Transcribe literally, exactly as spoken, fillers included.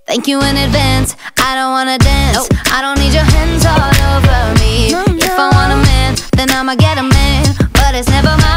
Thank you in advance, I don't wanna dance. Nope. I don't need your hands all over me. No, no. If I want a man, then I'ma get a man, but it's never mine.